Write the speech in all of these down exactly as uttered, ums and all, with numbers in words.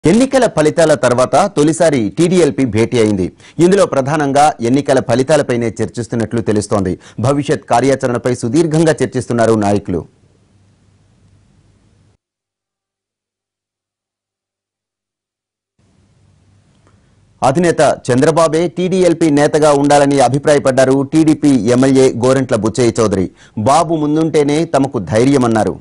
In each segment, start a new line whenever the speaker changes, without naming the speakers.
ఎన్నికల ఫలితాల తర్వాత తొలిసారి టీడీఎల్పీ భేటీ అయింది. ఇందులో ప్రధానంగా ఎన్నికల ఫలితాలపైనే చర్చిస్తున్నట్లు తెలుస్తోంది. భవిష్యత్ కార్యాచరణపై సుదీర్ఘంగా చర్చిస్తున్నారు నాయకులు. అధినేత చంద్రబాబే టీడీఎల్పీ నేతగా ఉండాలని అభిప్రాయపడ్డారు టీడీపీ ఎమ్మెల్యే గోరంట్ల బుచ్చయ్య చౌదరి. బాబు ముందుంటేనే తమకు ధైర్యమన్నారు.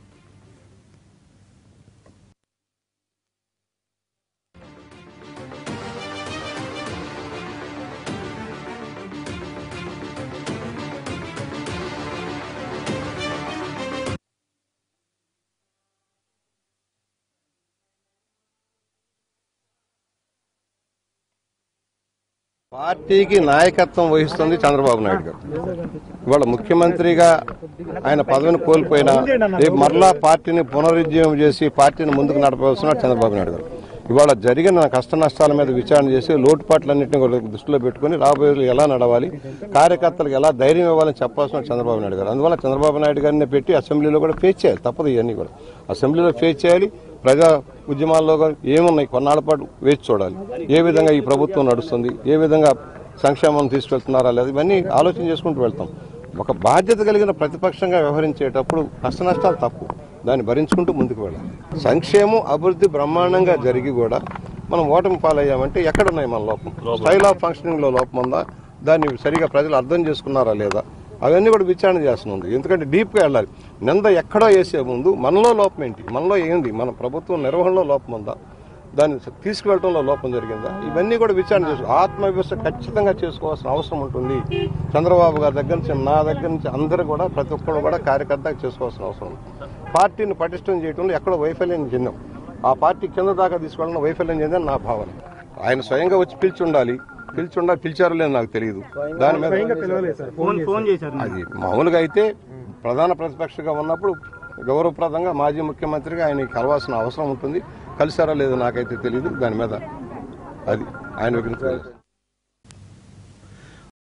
పార్టీకి నాయకత్వం వహిస్తుంది చంద్రబాబు నాయుడు గారు. ఇవాళ ముఖ్యమంత్రిగా ఆయన పదవిని కోల్పోయినా రేపు మరలా పార్టీని పునరుజ్జీవం చేసి పార్టీని ముందుకు నడపవలసిన చంద్రబాబు నాయుడు గారు. ఇవాళ జరిగిన కష్ట నష్టాల మీద విచారణ చేసి లోటుపాట్లన్నింటినీ దృష్టిలో పెట్టుకుని రాబోయే ఎలా నడవాలి, కార్యకర్తలకు ఎలా ధైర్యం ఇవ్వాలని చెప్పాల్సిన చంద్రబాబు నాయుడు గారు. అందువల్ల చంద్రబాబు నాయుడు గారిని పెట్టి అసెంబ్లీలో కూడా ఫేస్ చేయాలి. తప్పదు, ఇవన్నీ కూడా అసెంబ్లీలో ఫేస్ చేయాలి. ప్రజా ఉద్యమాల్లో ఏమున్నాయి కొన్నాళ్ల పాటు వేచి చూడాలి. ఏ విధంగా ఈ ప్రభుత్వం నడుస్తుంది, ఏ విధంగా సంక్షేమం తీసుకెళ్తున్నారా లేదా, ఇవన్నీ ఆలోచన చేసుకుంటూ వెళ్తాం. ఒక బాధ్యత కలిగిన ప్రతిపక్షంగా వ్యవహరించేటప్పుడు కష్ట నష్టాలు తప్పు, దాన్ని భరించుకుంటూ ముందుకు వెళ్ళాలి. సంక్షేమం అభివృద్ధి బ్రహ్మాండంగా జరిగి కూడా మనం ఓటమి పాలయ్యామంటే ఎక్కడున్నాయి మన లోపం? స్టైల్ ఆఫ్ ఫంక్షనింగ్ లో లోపం ఉందా? దాన్ని సరిగా ప్రజలు అర్థం చేసుకున్నారా లేదా? అవన్నీ కూడా విచారణ చేస్తుంది. ఎందుకంటే డీప్గా వెళ్ళాలి. నింద ఎక్కడో వేసే ముందు మనలో లోపం ఏంటి, మనలో ఏంది, మన ప్రభుత్వం నిర్వహణలో లోపం ఉందా, దాన్ని తీసుకువెళ్ళడంలో లోపం జరిగిందా, ఇవన్నీ కూడా విచారణ చేసుకో ఆత్మవిమర్శ ఖచ్చితంగా చేసుకోవాల్సిన అవసరం ఉంటుంది. చంద్రబాబు గారి దగ్గర నుంచి నా దగ్గర నుంచి అందరూ కూడా ప్రతి ఒక్కరు కూడా కార్యకర్తగా చేసుకోవాల్సిన అవసరం ఉంది. పార్టీని పటిష్టం చేయడంలో ఎక్కడో వైఫల్యం చెందాం. ఆ పార్టీ కింద దాకా తీసుకెళ్ళడం వైఫల్యం చెందని నా భావన. ఆయన స్వయంగా వచ్చి పిలిచి ఉండాలి, పిలిచి ఉండాలి పిలిచారో లేదో నాకు తెలియదు. దాని మీద అది మామూలుగా అయితే ప్రధాన ప్రతిపక్షగా ఉన్నప్పుడు గౌరవప్రదంగా మాజీ ముఖ్యమంత్రిగా ఆయన కలవాల్సిన అవసరం ఉంటుంది. కలిసారా లేదో నాకైతే తెలియదు. దాని మీద అది ఆయన విగ్రహం